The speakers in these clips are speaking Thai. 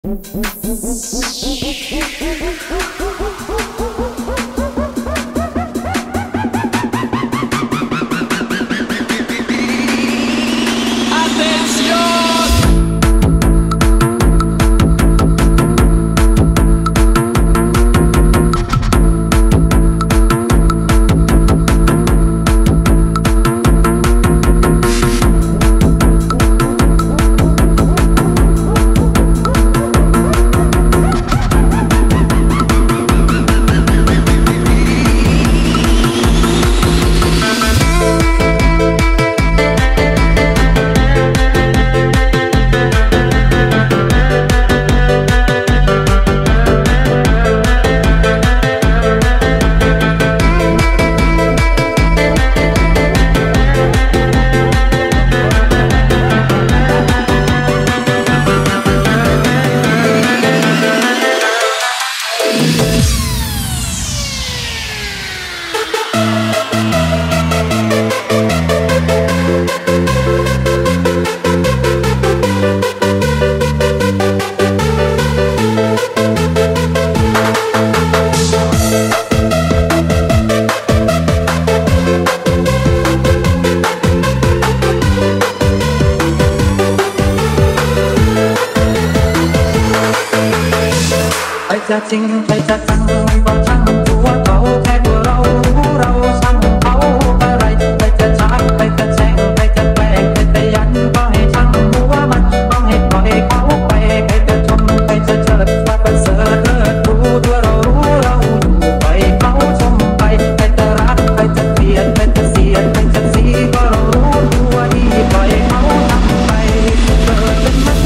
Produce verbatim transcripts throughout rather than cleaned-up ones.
จะจริงใครจะจังมันก็ช่างหัวเขาแค่ตัวเรารู้เราช่างเขาอะไรใครจะชักใครจะแช่งใครจะแกล้งใครจะยันก็ให้ช่างหัวมันต้องให้ปล่อยเขาไปใครจะชมใครจะเชิดว่าประเสริฐเลิศรู้ตัวเรารู้เราอยู่ไปเขาชมไปใครจะรักใครจะเกลียดใครจะเสียดใครจะสีก็เรารู้ตัวดีปล่อยเขาทำไปเกิดเป็นมัน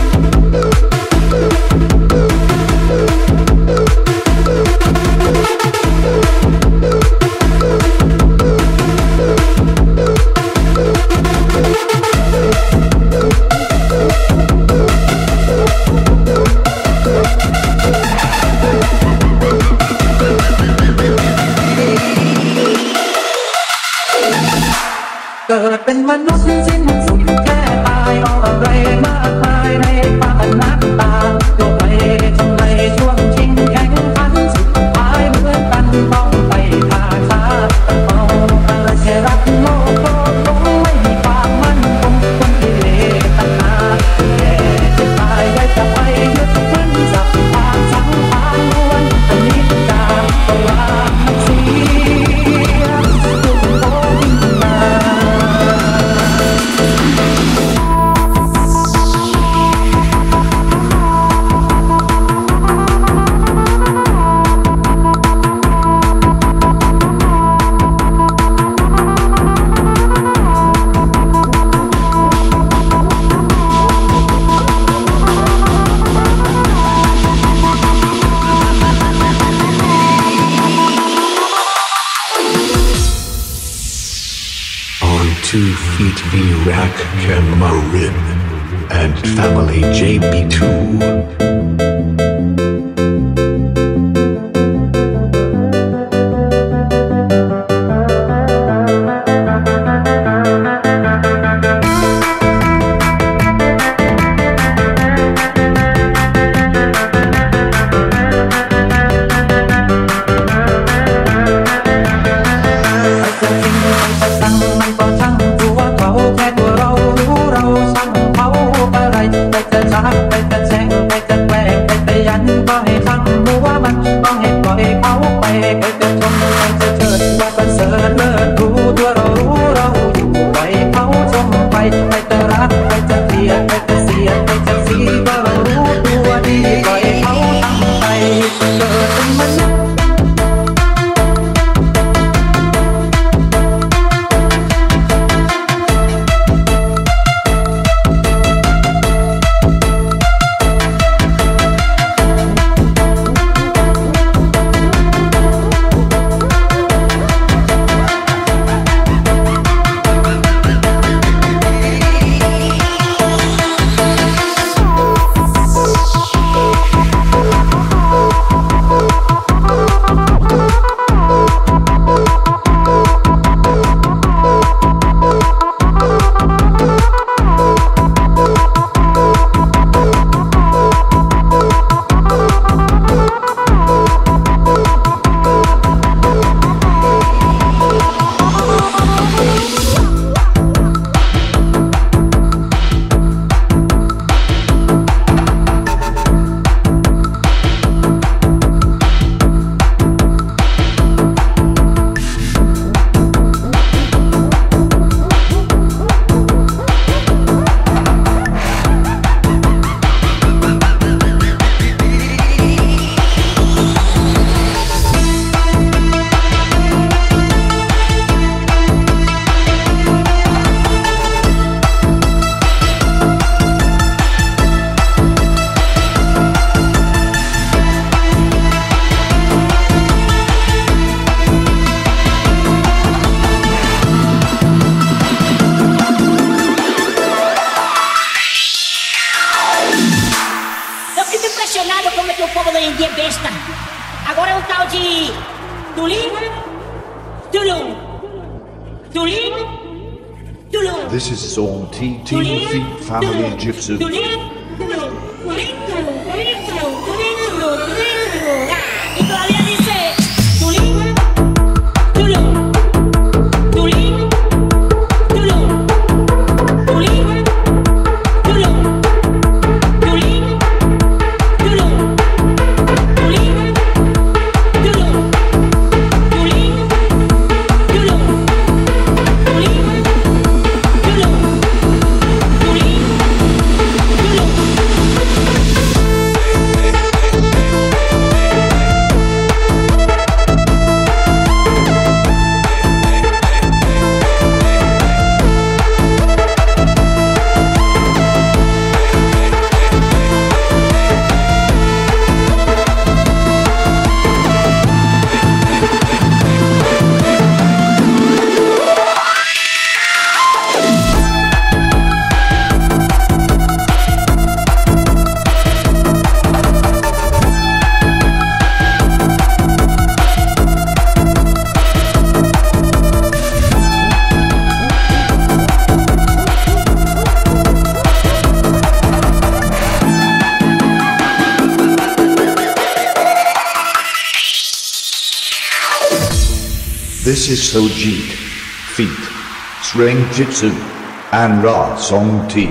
เกิดเป็นมนุษย์สิ้นสุดแค่ตายเอาอะไรมากมายในความอนัตตาโยกไปทำไมช่วงชิงแข่งขันสุดท้ายเหมือนกันต้องไปขาขาต้องเอาอะไรแค่รักโลกโลกลงไม่มีความมั่นคงคนที่เลวตัณหาแค่จะตายไว้จะไปยึดมั่นสับทางสังขารล้วนอันนี้จากตลาดน้ำเสียสุดโต่งมา Two feet V-Rack Marin and Family J B two. ไปจะชักไปจะแช่ง impressionado como é que o povo hoje em dia é besta. Agora é um tal de... Tulim, tulum, tulim, tulum. This is Zone T, Team Feet Family Jitsu. Tulim, tulum, tulim, tulum, tulim, tulum, tulim, tulum, tulim, tulum. Ah, e todavía dice... Tulim, tulum, tulim, tulum, tulim, tulum, tulim, tulum, tulim, tulum. This is Sojit, Feet, String Jitsu, and Ra Song T.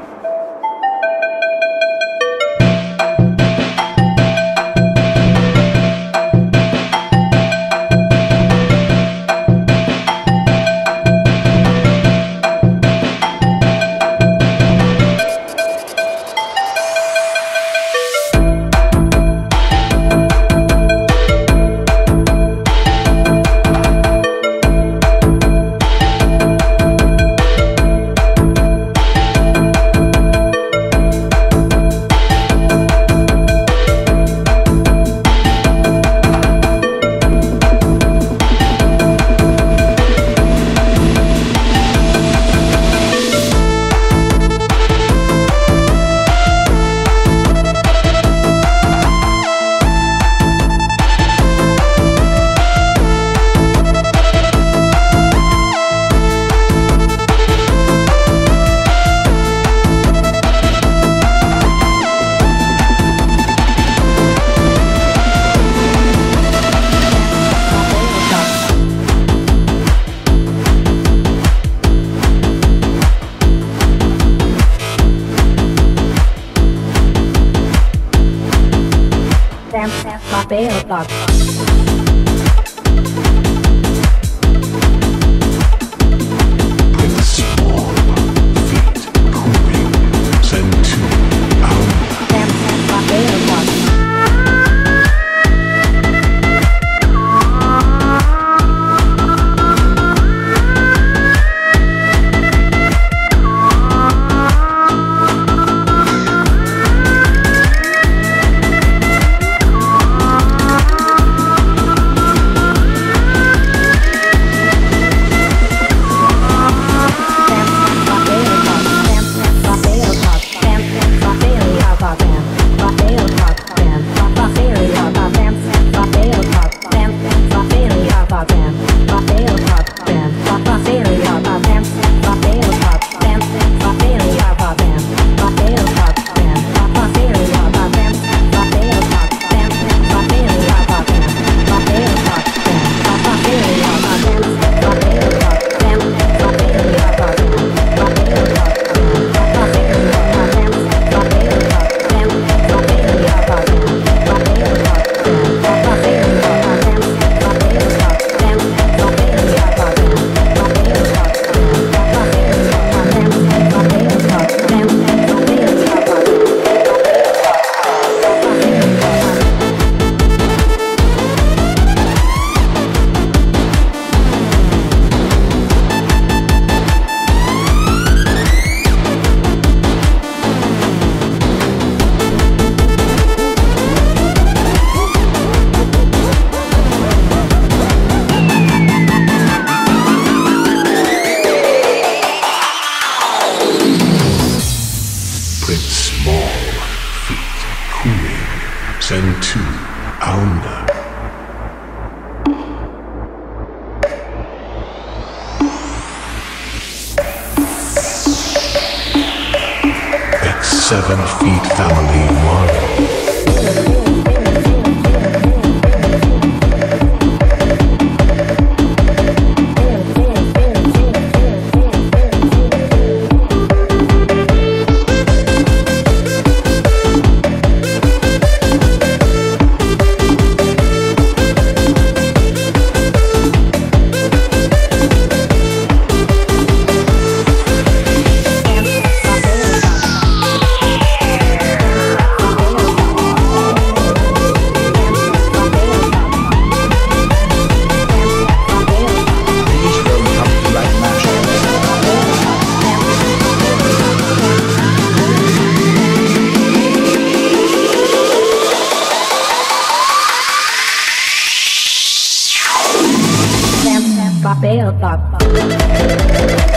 Papel Dog. With small feet moving, send to our Papel Dog. Send to Auna. X seven Feet Family One. Papel Pop.